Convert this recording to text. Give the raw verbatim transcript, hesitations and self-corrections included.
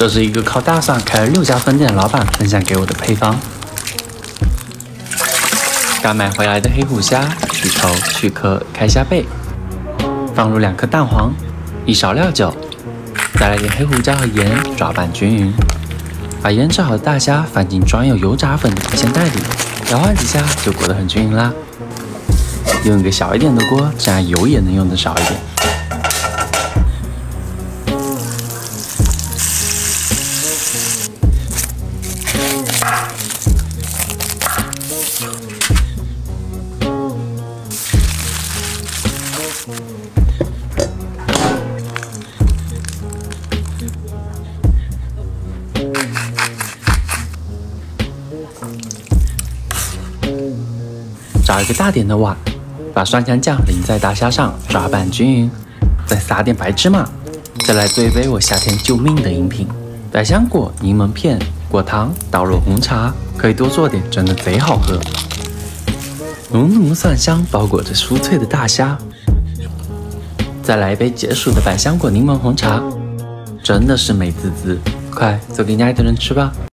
这是一个靠大蒜开了六家分店的老板分享给我的配方。刚买回来的黑虎虾，去头、去壳、开虾背，放入两颗蛋黄，一勺料酒，再来点黑胡椒和盐，抓拌均匀。把腌制好的大虾放进装有油炸粉的保鲜袋里，摇晃几下就裹得很均匀啦。用一个小一点的锅，这样油也能用得少一点。找一个大点的碗，把酸强酱淋在大虾上，抓拌均匀，再撒点白芝麻，再来做一杯我夏天救命的饮品：百香果、柠檬片、果糖，倒入红茶，可以多做点，真的贼好喝。浓浓的蒜香包裹着酥脆的大虾，再来一杯解暑的百香果柠檬红茶，真的是美滋滋！快做给你爱的人吃吧。